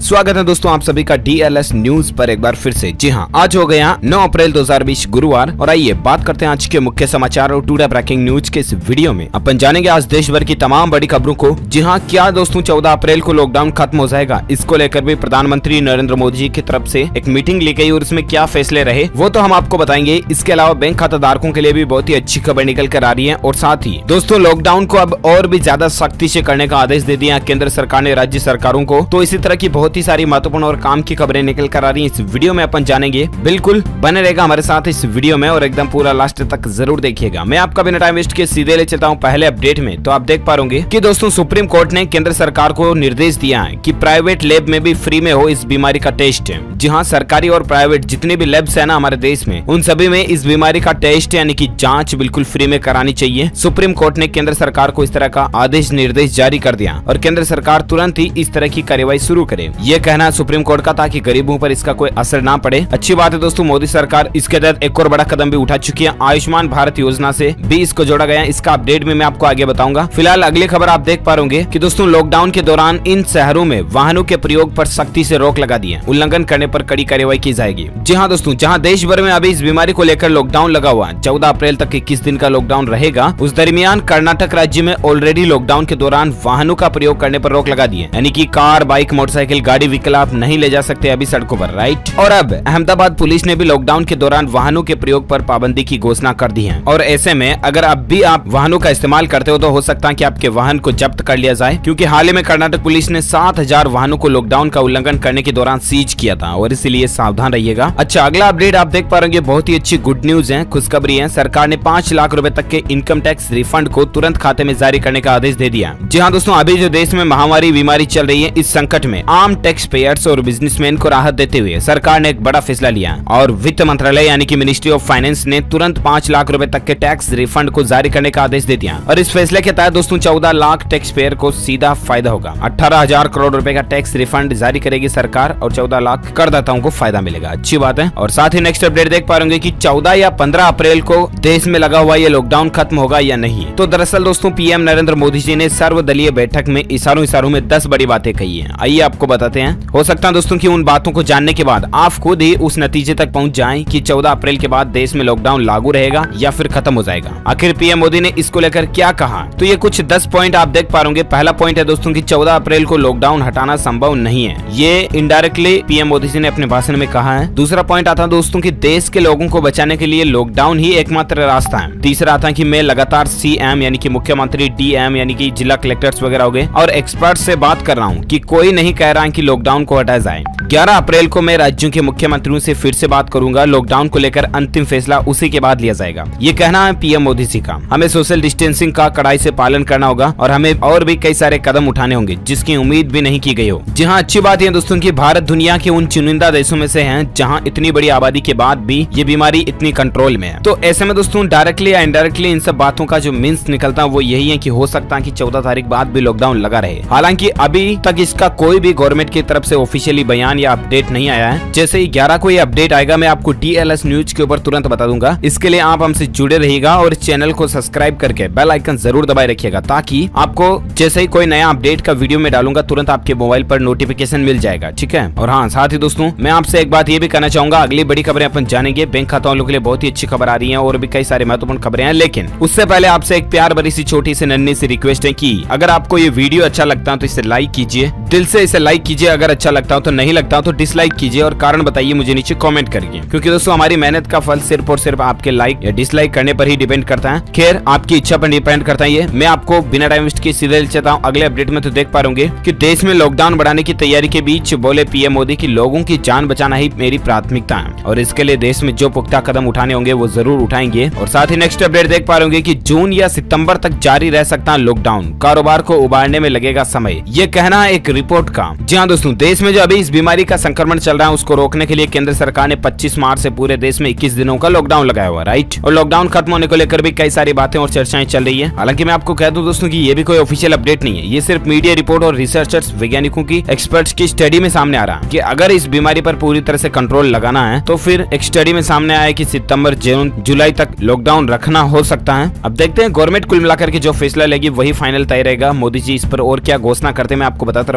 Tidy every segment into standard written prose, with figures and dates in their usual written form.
स्वागत है दोस्तों आप सभी का DLS न्यूज पर एक बार फिर से। जी हाँ, आज हो गया 9 अप्रैल 2020 गुरुवार और आइए बात करते हैं आज के मुख्य समाचार और टुडे ब्रेकिंग न्यूज के इस वीडियो में। अपन जानेंगे आज देश भर की तमाम बड़ी खबरों को। जी हाँ, क्या दोस्तों 14 अप्रैल को लॉकडाउन खत्म हो जाएगा, इसको लेकर भी प्रधानमंत्री नरेंद्र मोदी जी की तरफ से एक मीटिंग ली गई और इसमें क्या फैसले रहे वो तो हम आपको बताएंगे। इसके अलावा बैंक खाता धारकों के लिए भी बहुत ही अच्छी खबर निकल कर आ रही है और साथ ही दोस्तों लॉकडाउन को अब और भी ज्यादा सख्ती से करने का आदेश दे दिया केंद्र सरकार ने राज्य सरकारों को। तो इसी तरह की बहुत ही सारी महत्वपूर्ण और काम की खबरें निकल कर आ रही हैं, इस वीडियो में अपन जानेंगे। बिल्कुल बने रहेगा हमारे साथ इस वीडियो में और एकदम पूरा लास्ट तक जरूर देखिएगा। मैं आपका बिना टाइम वेस्ट के सीधे ले चलता हूं पहले अपडेट में। तो आप देख पा रहे कि दोस्तों सुप्रीम कोर्ट ने केंद्र सरकार को निर्देश दिया है कि प्राइवेट लैब में भी फ्री में हो इस बीमारी का टेस्ट। जी हाँ, सरकारी और प्राइवेट जितने भी लैब्स है ना हमारे देश में, उन सभी में इस बीमारी का टेस्ट यानी कि जांच बिल्कुल फ्री में करानी चाहिए। सुप्रीम कोर्ट ने केंद्र सरकार को इस तरह का आदेश निर्देश जारी कर दिया और केंद्र सरकार तुरंत ही इस तरह की कार्यवाही शुरू करे, ये कहना सुप्रीम कोर्ट का, ताकि गरीबों पर इसका कोई असर ना पड़े। अच्छी बात है दोस्तों, मोदी सरकार इसके तहत एक और बड़ा कदम भी उठा चुकी है। आयुष्मान भारत योजना से भी इसको जोड़ा गया, इसका अपडेट में मैं आपको आगे बताऊंगा। फिलहाल अगली खबर आप देख पा रहे कि दोस्तों लॉकडाउन के दौरान इन शहरों में वाहनों के प्रयोग पर सख्ती से रोक लगा दी है, उल्लंघन करने पर कड़ी कार्रवाई की जाएगी। जी हाँ दोस्तों, जहाँ देश भर में अभी इस बीमारी को लेकर लॉकडाउन लगा हुआ है, 14 अप्रैल तक 21 दिन का लॉकडाउन रहेगा। उस दरमियान कर्नाटक राज्य में ऑलरेडी लॉकडाउन के दौरान वाहनों का प्रयोग करने पर रोक लगा दी है, यानी कि कार, बाइक, मोटरसाइकिल, गाड़ी, व्हीकल आप नहीं ले जा सकते अभी सड़कों पर, राइट। और अब अहमदाबाद पुलिस ने भी लॉकडाउन के दौरान वाहनों के प्रयोग पर पाबंदी की घोषणा कर दी है। और ऐसे में अगर अब भी आप वाहनों का इस्तेमाल करते हो तो हो सकता है कि आपके वाहन को जब्त कर लिया जाए, क्योंकि हाल ही में कर्नाटक पुलिस ने 7,000 वाहनों को लॉकडाउन का उल्लंघन करने के दौरान सीज किया था और इसीलिए सावधान रहिएगा। अच्छा, अगला अपडेट आप देख पा रहे हैं, बहुत ही अच्छी गुड न्यूज है, खुशखबरी है। सरकार ने 5 लाख रुपए तक के इनकम टैक्स रिफंड को तुरंत खाते में जारी करने का आदेश दे दिया। जी हाँ दोस्तों, अभी जो देश में महामारी बीमारी चल रही है, इस संकट में आम टैक्स पेयर्स और बिजनेसमैन को राहत देते हुए सरकार ने एक बड़ा फैसला लिया और वित्त मंत्रालय यानी कि मिनिस्ट्री ऑफ फाइनेंस ने तुरंत 5 लाख रुपए तक के टैक्स रिफंड को जारी करने का आदेश दे दिया। और इस फैसले के तहत दोस्तों 14 लाख टैक्स पेयर को सीधा फायदा होगा। 18,000 करोड़ रुपए का टैक्स रिफंड जारी करेगी सरकार और 14 लाख करदाताओं को फायदा मिलेगा। अच्छी बात है। और साथ ही नेक्स्ट अपडेट देख पा रहे कि 14 या 15 अप्रैल को देश में लगा हुआ ये लॉकडाउन खत्म होगा या नहीं। तो दरअसल दोस्तों पीएम नरेंद्र मोदी जी ने सर्वदलीय बैठक में इशारों में 10 बड़ी बातें कही है। आइए आपको बताते हैं। हो सकता है दोस्तों कि उन बातों को जानने के बाद आप खुद ही उस नतीजे तक पहुंच जाएं कि 14 अप्रैल के बाद देश में लॉकडाउन लागू रहेगा या फिर खत्म हो जाएगा। आखिर पीएम मोदी ने इसको लेकर क्या कहा, तो ये कुछ 10 पॉइंट आप देख पा रहे। पहला पॉइंट है दोस्तों कि 14 अप्रैल को लॉकडाउन हटाना संभव नहीं है, ये इनडायरेक्टली पीएम मोदी जी ने अपने भाषण में कहा है। दूसरा पॉइंट आता है दोस्तों कि देश के लोगों को बचाने के लिए लॉकडाउन ही एकमात्र रास्ता है। तीसरा आता है कि मैं लगातार सीएम यानी कि मुख्यमंत्री, डीएम यानी कि जिला कलेक्टर्स वगैरह हो गए और एक्सपर्ट से बात कर रहा हूँ कि कोई नहीं कह रहा है कि लॉकडाउन को हटाया जाए। 11 अप्रैल को मैं राज्यों के मुख्यमंत्रियों से फिर से बात करूंगा, लॉकडाउन को लेकर अंतिम फैसला उसी के बाद लिया जाएगा, ये कहना है पीएम मोदी जी का। हमें सोशल डिस्टेंसिंग का कड़ाई से पालन करना होगा और हमें और भी कई सारे कदम उठाने होंगे जिसकी उम्मीद भी नहीं की गई हो। जी हाँ, अच्छी बात है दोस्तों कि भारत दुनिया के उन चुनिंदा देशों में से है जहाँ इतनी बड़ी आबादी के बाद भी ये बीमारी इतनी कंट्रोल में है। तो ऐसे में दोस्तों डायरेक्टली या इनडायरेक्टली इन सब बातों का जो मीन्स निकलता है वो यही है कि हो सकता है कि 14 तारीख बाद भी लॉकडाउन लगा रहे। हालांकि अभी तक इसका कोई भी गवर्नमेंट की तरफ से ऑफिशियली बयान या अपडेट नहीं आया है। जैसे ही 11 को ये अपडेट आएगा मैं आपको DLS न्यूज के ऊपर तुरंत बता दूंगा। इसके लिए आप हमसे जुड़े रहिएगा और इस चैनल को सब्सक्राइब करके बेल आइकन जरूर दबाए रखिएगा, ताकि आपको जैसे ही कोई नया अपडेट का वीडियो में डालूंगा तुरंत आपके मोबाइल पर नोटिफिकेशन मिल जाएगा, ठीक है। और हाँ, साथ ही दोस्तों मैं आपसे एक बात ये भी कहना चाहूंगा, अगली बड़ी खबरें अपन जानेंगे। बैंक खाता वालों के लिए बहुत ही अच्छी खबर आ रही है और भी कई सारे महत्वपूर्ण खबरें हैं, लेकिन उससे पहले आपसे एक प्यार भरी सी छोटी सी नन्ही सी रिक्वेस्ट है कि अगर आपको ये वीडियो अच्छा लगता है तो इसे लाइक कीजिए, दिल से इसे लाइक कीजिए। अगर अच्छा लगता हो तो नहीं लगता हो तो डिसलाइक कीजिए और कारण बताइए मुझे नीचे कमेंट करिए, क्योंकि दोस्तों हमारी मेहनत का फल सिर्फ और सिर्फ आपके लाइक या डिसलाइक करने पर ही डिपेंड करता है। खैर, आपकी इच्छा पर डिपेंड करता है ये। मैं आपको बिना टाइम वेस्ट के सीधे ले चलता हूं अगले अपडेट में। तो देख पा रहे कि देश में लॉकडाउन बढ़ाने की तैयारी के बीच बोले पीएम मोदी की लोगों की जान बचाना ही मेरी प्राथमिकता है और इसके लिए देश में जो पुख्ता कदम उठाने होंगे वो जरूर उठाएंगे। और साथ ही नेक्स्ट अपडेट देख पा रहे कि जून या सितंबर तक जारी रह सकता है लॉकडाउन, कारोबार को उबारने में लगेगा समय, ये कहना है एक रिपोर्ट का। जी हाँ दोस्तों, देश में जो अभी इस बीमारी का संक्रमण चल रहा है उसको रोकने के लिए केंद्र सरकार ने 25 मार्च से पूरे देश में 21 दिनों का लॉकडाउन लगाया हुआ, राइट। और लॉकडाउन खत्म होने को लेकर भी कई सारी बातें और चर्चाएं चल रही है। हालांकि मैं आपको कह दूं दोस्तों कि ये भी कोई ऑफिशियल अपडेट नहीं है, ये सिर्फ मीडिया रिपोर्ट और रिसर्चर्स वैज्ञानिकों की एक्सपर्ट्स की स्टडी में सामने आ रहा है कि अगर इस बीमारी पर पूरी तरह से कंट्रोल लगाना है तो फिर एक स्टडी में सामने आया कि सितंबर, जून, जुलाई तक लॉकडाउन रखना हो सकता है। अब देखते हैं गवर्नमेंट कुल मिलाकर के जो फैसला लेगी वही फाइनल तय रहेगा। मोदी जी इस पर और क्या घोषणा करते मैं आपको बताता रहूंगा।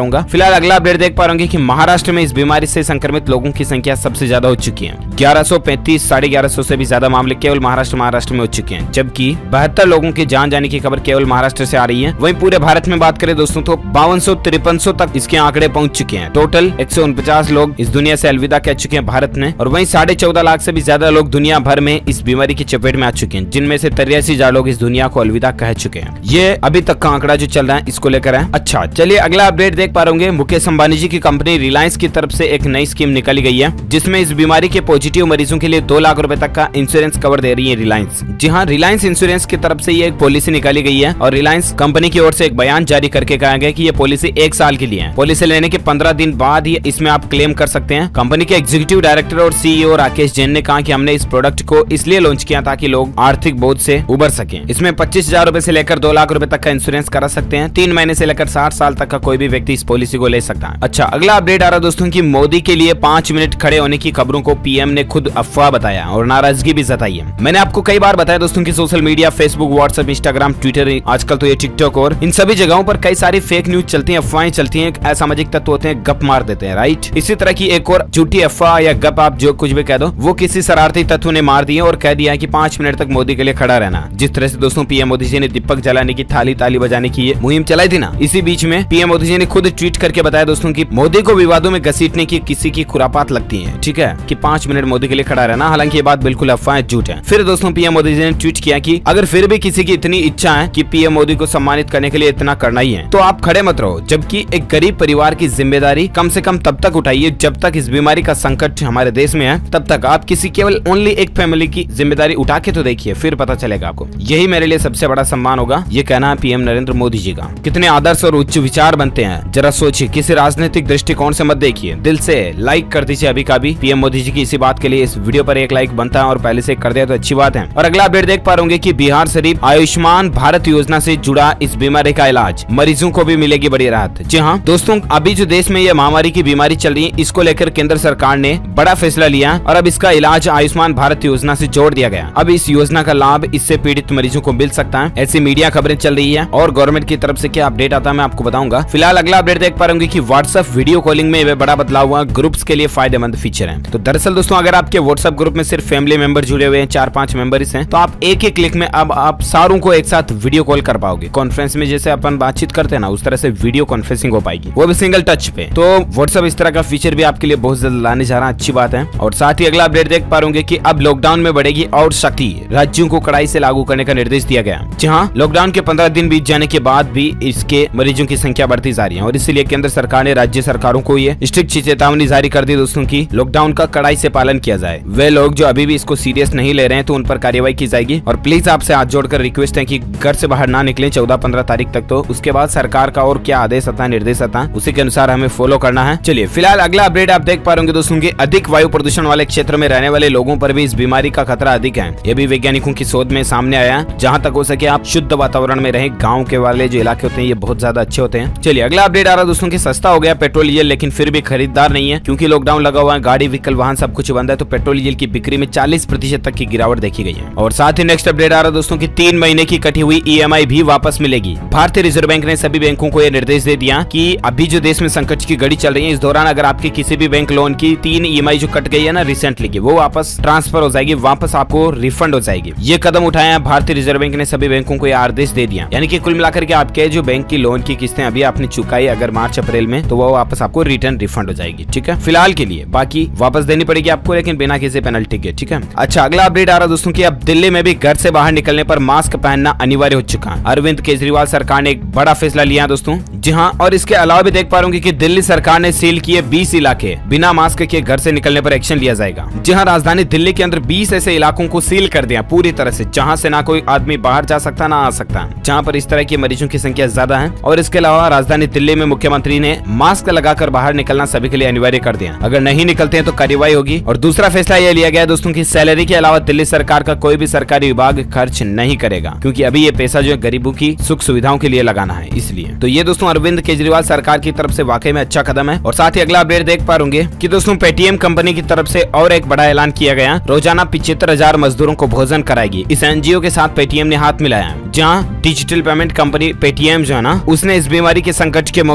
बताऊंगा। फिलहाल अगला अपडेट देख पा रहे कि महाराष्ट्र में इस बीमारी से संक्रमित लोगों की संख्या सबसे ज्यादा हो चुकी है। 1135 1150 से भी ज्यादा मामले केवल महाराष्ट्र में हो चुके हैं, जबकि 72 लोगों की जान जाने की खबर केवल महाराष्ट्र से आ रही है। वहीं पूरे भारत में बात करें दोस्तों तो 5253 तक इसके आंकड़े पहुंच चुके हैं। टोटल 149 लोग इस दुनिया से अलविदा कह चुके हैं भारत में, और वहीं 14.5 लाख से भी ज्यादा लोग दुनिया भर में इस बीमारी की चपेट में आ चुके हैं, जिनमें से 83,000 लोग इस दुनिया को अलविदा कह चुके हैं। ये अभी तक का आंकड़ा जो चल रहा है इसको लेकर है। अच्छा चलिए अगला अपडेट देख पा रहे मुकेश अंबानी जी की कंपनी रिलायंस की तरफ से एक नई स्कीम निकाली गई है, जिसमें इस बीमारी के पॉजिटिव मरीजों के लिए 2 लाख रुपए तक का इंश्योरेंस कवर दे रही है रिलायंस। जी हाँ, रिलायंस इंश्योरेंस की तरफ से ये एक पॉलिसी निकाली गई है, और रिलायंस कंपनी की ओर से एक बयान जारी करके कहा गया कि ये पॉलिसी 1 साल के लिए है। पॉलिसी लेने के 15 दिन बाद ही इसमें आप क्लेम कर सकते हैं। कंपनी के एग्जीक्यूटिव डायरेक्टर और सीईओ राकेश जैन ने कहा कि हमने इस प्रोडक्ट को इसलिए लॉन्च किया ताकि लोग आर्थिक बोझ से उबर सकें। इसमें 25,000 रुपए से लेकर 2 लाख रुपए तक का इंश्योरेंस करा सकते हैं। 3 महीने से लेकर 60 साल तक का कोई भी व्यक्ति इस पॉलिसी को ले सकता है। अच्छा अगला अपडेट आ रहा दोस्तों की मोदी के लिए 5 मिनट खड़े होने की खबरों को पीएम ने खुद अफवाह बताया और नाराजगी भी जताई है। मैंने आपको कई बार बताया दोस्तों की social media, Facebook, WhatsApp, Instagram, Twitter, आजकल तो ये टिकटॉक, और इन सभी जगहों पर कई सारी फेक न्यूज चलती हैं, अफवाहें चलती हैं, असामाजिक तत्व होते हैं, गप मार देते हैं, राइट। इसी तरह की एक और झूठी अफवाह या गप, आप जो कुछ भी कह दो, वो किसी शरारती तत्व ने मार दी और कह दिया कि 5 मिनट तक मोदी के लिए खड़ा रहना। जिस तरह से दोस्तों पीएम मोदी जी ने दीपक जलाने की ताली बजाने की मुहिम चलाई थी ना, इसी बीच में पीएम मोदी जी ने खुद ट्वीट करके बताया दोस्तों की मोदी को विवादों में घसीटने की किसी की खुरापात लगती है, ठीक है, कि 5 मिनट मोदी के लिए खड़ा रहना। हालांकि ये बात बिल्कुल अफवाह झूठ है। फिर दोस्तों पीएम मोदी जी ने ट्वीट किया कि अगर फिर भी किसी की इतनी इच्छा है कि पीएम मोदी को सम्मानित करने के लिए इतना करना ही है, तो आप खड़े मत रहो, जबकि एक गरीब परिवार की जिम्मेदारी कम से कम तब तक उठाइए जब तक इस बीमारी का संकट हमारे देश में है। तब तक आप किसी केवल ओनली एक फैमिली की जिम्मेदारी उठा के तो देखिए, फिर पता चलेगा आपको। यही मेरे लिए सबसे बड़ा सम्मान होगा, ये कहना है पीएम नरेंद्र मोदी जी का। कितने आदर्श और उच्च विचार बनते हैं, जरा सोचिए। किसी राजनीतिक दृष्टिकोण से मत देखिए, दिल से लाइक कर दीजिए अभी का भी। पीएम मोदी जी की इसी बात के लिए इस वीडियो पर 1 लाइक बनता है, और पहले से कर दिया तो अच्छी बात है। और अगला अपडेट देख पा रहे कि बिहार शरीफ आयुष्मान भारत योजना से जुड़ा इस बीमारी का इलाज मरीजों को भी मिलेगी बड़ी राहत। जी हाँ दोस्तों, अभी जो देश में ये महामारी की बीमारी चल रही है, इसको लेकर केंद्र सरकार ने बड़ा फैसला लिया और अब इसका इलाज आयुष्मान भारत योजना से जोड़ दिया गया। अब इस योजना का लाभ इससे पीड़ित मरीजों को मिल सकता है, ऐसी मीडिया खबरें चल रही है, और गवर्नमेंट की तरफ से क्या अपडेट आता है मैं आपको बताऊंगा। फिलहाल अगला अपडेट देख पा रहे कि व्हाट्सएप वीडियो कॉलिंग में बड़ा बदलाव हुआ, ग्रुप्स के लिए फायदेमंद फीचर है। तो दरअसल दोस्तों अगर आपके व्हाट्सएप ग्रुप में सिर्फ फैमिली मेंबर जुड़े हुए हैं, 4-5 मेंबर्स हैं, तो आप एक ही क्लिक में अब आप सारों को एक साथ वीडियो कॉल कर पाओगे। कॉन्फ्रेंस में जैसे अपन बातचीत करते हैं ना, उस तरह से वीडियो कॉन्फ्रेंसिंग हो पाएगी, वो भी सिंगल टच पे। तो व्हाट्सएप इस तरह का फीचर भी आपके लिए बहुत जल्द लाने जा रहा है, अच्छी बात है। और साथ ही अगला अपडेट देख पा रहे कि अब लॉकडाउन में बढ़ेगी और सख्ती, राज्यों को कड़ाई से लागू करने का निर्देश दिया गया। जी हाँ, लॉकडाउन के 15 दिन बीत जाने के बाद भी इसके मरीजों की संख्या बढ़ती जा रही है, और इसलिए केंद्र सरकार ने राज्य सरकारों को ये स्ट्रिक्ट चेतावनी जारी कर दी दोस्तों की लॉकडाउन का कड़ाई से पालन किया जाए। वे लोग जो अभी भी इसको सीरियस नहीं ले रहे हैं तो उन पर कार्रवाई की जाएगी। और प्लीज आपसे हाथ जोड़कर रिक्वेस्ट है कि घर से बाहर ना निकलें 14-15 तारीख तक। तो उसके बाद सरकार का और क्या आदेश आता है, निर्देश आता है, उसी के अनुसार हमें फॉलो करना है। चलिए फिलहाल अगला अपडेट आप देख पा रहे होंगे दोस्तों की अधिक वायु प्रदूषण वाले क्षेत्र में रहने वाले लोगों पर भी इस बीमारी का खतरा अधिक है। ये भी वैज्ञानिकों की शोध में सामने आया। जहाँ तक हो सके आप शुद्ध वातावरण में रहें। गाँव के वाले जो इलाके होते हैं ये बहुत ज्यादा अच्छे होते हैं। चलिए अगला अपडेट आ रहा है दोस्तों की सस्ता हो गया पेट्रोल डीजल, लेकिन फिर भी खरीदार नहीं है क्योंकि लॉकडाउन लगा हुआ है, गाड़ी व्हीकल वाहन सब कुछ बंद है। तो पेट्रोल डीजल की बिक्री में 40% तक की गिरावट देखी गई है। और साथ ही नेक्स्ट अपडेट आ रहा है दोस्तों की 3 महीने की कटी हुई EMI भी वापस मिलेगी। भारतीय रिजर्व बैंक ने सभी बैंकों को यह निर्देश दे दिया कि अभी जो देश में संकट की घड़ी चल रही है, इस दौरान अगर आपके किसी भी बैंक लोन की 3 EMI जो कट गई है ना रिसेंटली की, वो वापस ट्रांसफर हो जाएगी, वापस आपको रिफंड हो जाएगी। ये कदम उठाया है भारतीय रिजर्व बैंक ने, सभी बैंकों को यह आदेश दे दिया। यानी कि कुल मिलाकर के आपके जो बैंक की लोन की किस्तें अभी आपने चुकाई अगर मार्च अप्रैल में, तो वो वापस आपको रिटर्न रिफंड हो जाएगी। ठीक है, फिलहाल के लिए, बाकी वापस देनी पड़ेगी आपको, लेकिन बिना किसी पेनल्टी के। ठीक है, अच्छा अगला अपडेट आ रहा है दोस्तों की अब दिल्ली में भी घर से बाहर निकलने पर मास्क पहनना अनिवार्य हो चुका है। अरविंद केजरीवाल सरकार ने एक बड़ा फैसला लिया है दोस्तों। जी हाँ, और इसके अलावा भी देख पा रहे कि दिल्ली सरकार ने सील किए 20 इलाके, बिना मास्क के घर से निकलने पर एक्शन लिया जाएगा। जी हाँ, राजधानी दिल्ली के अंदर 20 ऐसे इलाकों को सील कर दिया पूरी तरह से, जहाँ से ना कोई आदमी बाहर जा सकता ना आ सकता, जहाँ पर इस तरह के मरीजों की संख्या ज्यादा है। और इसके अलावा राजधानी दिल्ली में मुख्यमंत्री ने मास्क लगाकर बाहर निकलना सभी के लिए अनिवार्य कर दिया। अगर नहीं निकलते हैं तो कार्रवाई होगी। और दूसरा फैसला यह लिया गया दोस्तों की सैलरी के अलावा दिल्ली सरकार का कोई भी सरकारी विभाग खर्च नहीं करेगा, क्योंकि अभी ये पैसा जो है गरीबों की सुख सुविधाओं के लिए लगाना है, इसलिए। तो ये दोस्तों अरविंद केजरीवाल सरकार की तरफ से वाकई में अच्छा कदम है। और साथ ही अगला अपडेट देख पा रहे कि दोस्तों पेटीएम कंपनी की तरफ से और एक बड़ा ऐलान किया गया, रोजाना 75,000 मजदूरों को भोजन कराएगी। इस NGO के साथ पेटीएम ने हाथ मिलाया, जहाँ डिजिटल पेमेंट कंपनी पेटीएम जो है ना, उसने इस बीमारी के संकट के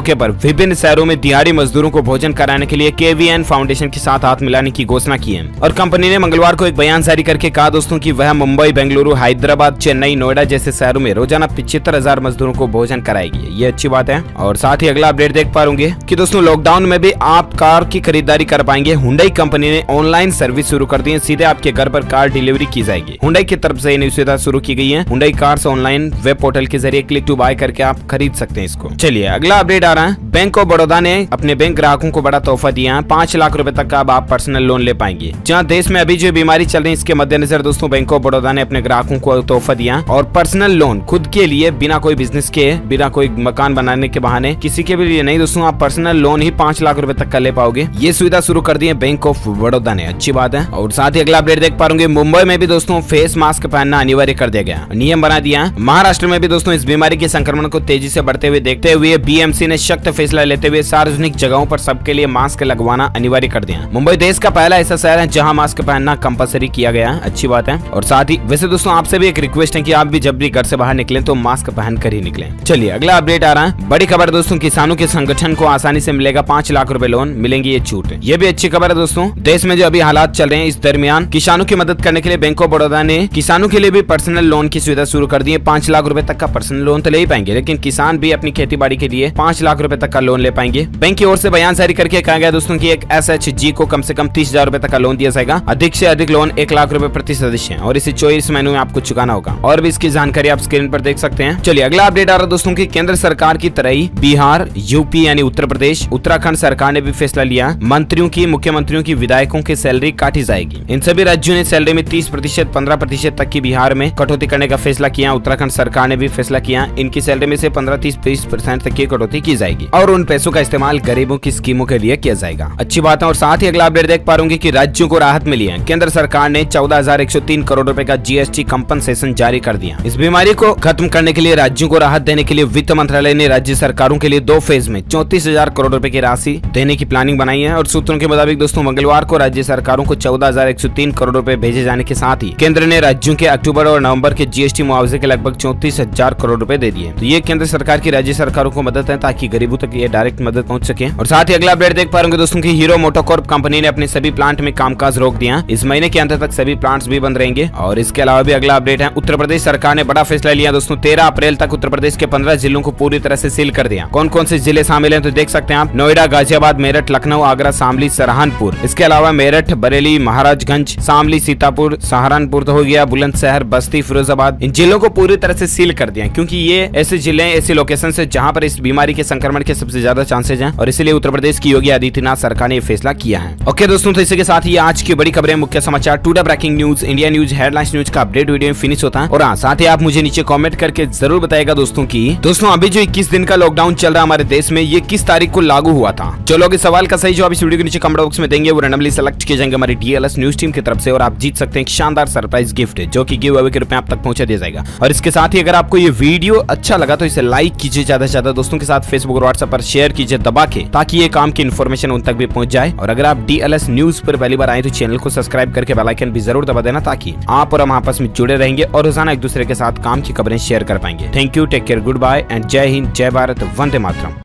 मौके पर विभिन्न शहरों में दिहाड़ी मजदूरों को भोजन कराने के लिए KVN फाउंडेशन के साथ हाथ मिलाने की घोषणा की है। और कंपनी ने मंगलवार को एक बयान जारी करके कहा दोस्तों कि वह मुंबई, बेंगलुरु, हैदराबाद, चेन्नई, नोएडा जैसे शहरों में रोजाना 75,000 मजदूरों को भोजन कराएगी। ये अच्छी बात है। और साथ ही अगला अपडेट देख पा होंगे कि दोस्तों लॉकडाउन में भी आप कार की खरीदारी कर पाएंगे। हुंडई कंपनी ने ऑनलाइन सर्विस शुरू कर दी है। सीधे आपके घर पर कार डिलीवरी की जाएगी। हुंडई की तरफ से नई सुविधा शुरू की गई है। Hyundai cars online web portal के जरिए क्लिक टू बाय करके आप खरीद सकते हैं इसको। चलिए अगला अपडेट आ रहा है। बैंक ऑफ बड़ौदा ने अपने बैंक ग्राहकों को बड़ा तोहफा दिया है। 5 लाख रुपए तक का अब आप पर्सनल लोन ले पाएंगे। जहां देश में अभी जो बीमारी चल रही है इसके मद्देनजर दोस्तों बैंक ऑफ बड़ौदा ने अपने ग्राहकों को तोहफा दिया और पर्सनल लोन खुद के लिए बिना कोई बिजनेस के, बिना कोई मकान बनाने के बहाने, किसी के भी लिए नहीं दोस्तों, आप पर्सनल लोन ही 5 लाख रुपए तक का ले पाओगे। ये सुविधा शुरू कर दी है बैंक ऑफ बड़ौदा ने। अच्छी बात है। और साथ ही अगला अपडेट देख पा होंगे मुंबई में भी दोस्तों फेस मास्क पहनना अनिवार्य कर दिया गया, नियम बना दिया। महाराष्ट्र में भी दोस्तों इस बीमारी के संक्रमण को तेजी से बढ़ते हुए देखते हुए BMC ने सख्त फैसला लेते हुए सार्वजनिक जगहों पर सबके लिए मास्क लगवाना अनिवार्य कर दिया। मुंबई देश का पहला ऐसा शहर है जहां मास्क पहनना कंपलसरी किया गया है। अच्छी बात है। और साथ ही वैसे दोस्तों आपसे भी एक रिक्वेस्ट है कि आप भी जब भी घर से बाहर निकले तो मास्क पहन कर ही निकले। चलिए अगला अपडेट आ रहा है। बड़ी खबर दोस्तों, किसानों के संगठन को आसानी से मिलेगा 5 लाख रुपए लोन, मिलेंगी ये छूट। ये भी अच्छी खबर है दोस्तों। देश में जो अभी हालात चल रहे हैं इस दरमियान किसानों की मदद करने के लिए बैंक ऑफ बड़ौदा ने किसानों के लिए भी पर्सनल लोन की सुविधा शुरू कर दी है। 5 लाख रुपए तक का पर्सनल लोन तो ले ही पाएंगे, लेकिन किसान भी अपनी खेती बाड़ी के लिए 5 लाख रुपए तक का लोन ले पाएंगे। बैंक की ओर से बयान जारी करके कहा गया दोस्तों कि एक SHG को कम से कम 30,000 रुपए तक का लोन दिया जाएगा। अधिक से अधिक लोन 1 लाख रुपए प्रति सदस्य है और इसे 24 महीनों में आपको चुकाना होगा। और भी इसकी जानकारी आप स्क्रीन पर देख सकते हैं। चलिए अगला अपडेट आ रहा है दोस्तों की केंद्र सरकार की तरह ही बिहार, यूपी यानी उत्तर प्रदेश, उत्तराखंड सरकार ने भी फैसला लिया। मंत्रियों की, मुख्यमंत्रियों की, विधायकों की सैलरी काटी जाएगी। इन सभी राज्यों ने सैलरी में 30%, 15% तक की बिहार में कटौती करने का फैसला किया। उत्तराखंड सरकार ने भी फैसला किया। इनकी सैलरी में से 15-30% तक की कटौती की जाएगी और उन पैसों का इस्तेमाल गरीबों की स्कीमों के लिए किया जाएगा। अच्छी बात है। और साथ ही अगला अपडेट देख पा रहे कि राज्यों को राहत मिली है। केंद्र सरकार ने 14,103 करोड़ रुपए का GST कंपनसेशन जारी कर दिया। इस बीमारी को खत्म करने के लिए राज्यों को राहत देने के लिए वित्त मंत्रालय ने राज्य सरकारों के लिए 2 फेज में 34,000 करोड़ रुपए की राशि देने की प्लानिंग बनाई है। और सूत्रों के मुताबिक दोस्तों मंगलवार को राज्य सरकारों को 14,103 करोड़ रुपए भेजे जाने के साथ ही केंद्र ने राज्यों के अक्टूबर और नवंबर के GST मुआवजे के लगभग 34,000 करोड़ रुपए दे दिए। तो ये केंद्र सरकार की राज्य सरकारों को मदद है ताकि गरीबों तक ये डायरेक्ट मदद पहुंच सके। और साथ ही अगला अपडेट देख पा रहे दोस्तों की हीरो मोटोकॉर्प कंपनी ने अपने सभी प्लांट में कामकाज रोक दिया। इस महीने के अंत तक सभी प्लांट्स भी बंद रहेंगे। और इसके अलावा भी अगला अपडेट है, उत्तर प्रदेश सरकार ने बड़ा फैसला लिया दोस्तों। 13 अप्रैल तक उत्तर प्रदेश के 15 जिलों को पूरी तरह से सील कर दिया। कौन कौन से जिले शामिल हैं तो देख सकते हैं आप। नोएडा, गाजियाबाद, मेरठ, लखनऊ, आगरा, शामली, सहारनपुर। इसके अलावा मेरठ, बरेली, महाराजगंज, शामली, सीतापुर, सहारनपुर तो हो गया, बुलंदशहर, बस्ती, फिरोजाबाद। इन जिलों को पूरी तरह से सील कर दिया क्योंकि ये ऐसे जिले, ऐसी लोकेशन है जहां पर इस बीमारी के संक्रमण के सबसे ज्यादा चांसेज हैं और इसलिए उत्तर प्रदेश की योगी आदित्यनाथ सरकार ने फैसला किया है। ओके दोस्तों, तो इसी के साथ ही आज की बड़ी खबरें, मुख्य समाचार, today breaking news, India news, headlines news का अपडेट वीडियो में फिनिश होता है। और हाँ, साथ ही आप मुझे नीचे कमेंट करके जरूर बताएगा दोस्तों की दोस्तों अभी जो 21 दिन का लॉकडाउन चल रहा है हमारे देश में, ये किस तारीख को लागू हुआ था। जो लोग इस सवाल का सही जवाब इस वीडियो के नीचे कमेंट बॉक्स में देंगे वो रैंडमली सेलेक्ट किए जाएंगे हमारी DLS न्यूज टीम की तरफ से और आप जीत सकते हैं एक शानदार सरप्राइज गिफ्ट जो कि गिव अवे के रूप में आप तक पहुंचा दिया जाएगा। और इसके साथ ही अगर आपको ये वीडियो अच्छा लगा तो इसे लाइक कीजिए, ज्यादा से ज्यादा दोस्तों के साथ फेसबुक और व्हाट्सएप पर शेयर कीजिए दबा के, ताकि ये काम की इन्फॉर्मेशन उन तक भी पहुंच जाए। और अगर आप DLS न्यूज पर पहली बार आए तो चैनल को सब्सक्राइब करके बेल आइकन भी जरूर दबा देना, ताकि आप और हम आपस में जुड़े रहेंगे और रोजाना एक दूसरे के साथ काम की खबरें शेयर कर पाएंगे। Thank you, take care, good bye and Jai Hind, जय भारत, वंदे मातरम।